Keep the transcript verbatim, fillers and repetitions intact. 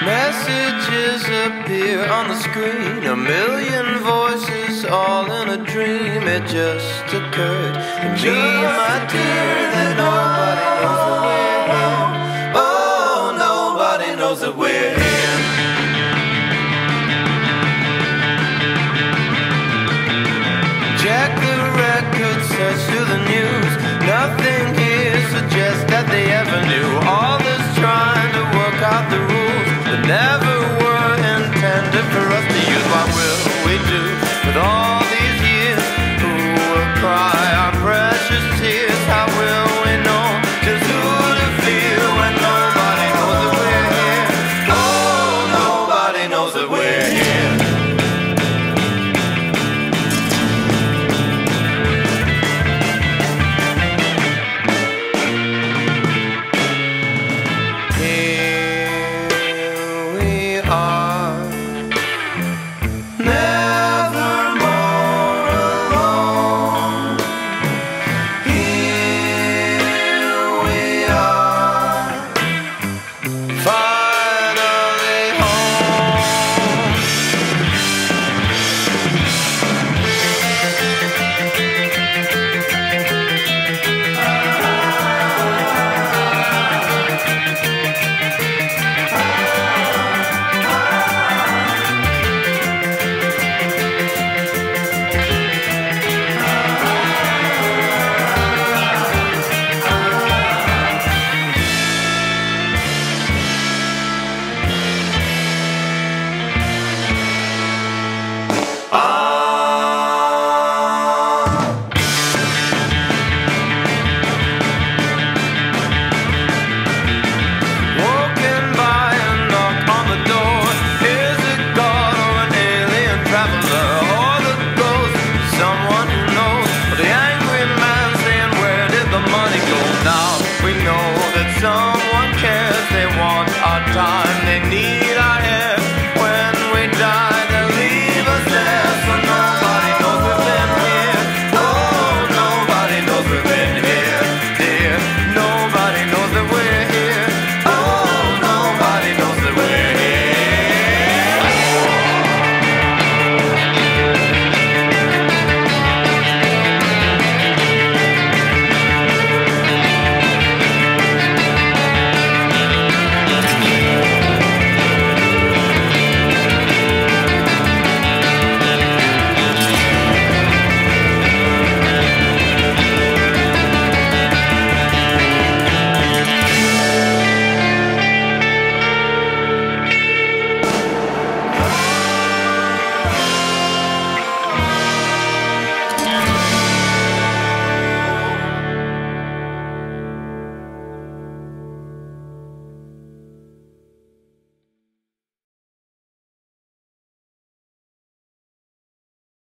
Messages appear on the screen, a million voices all in a dream. It just occurred to me, my dear, that nobody knows that we're here. Oh, nobody knows that we're here. Check the record, search through the news. Nothing here suggests that they ever knew. All this trying to work out the rules that never were intended for us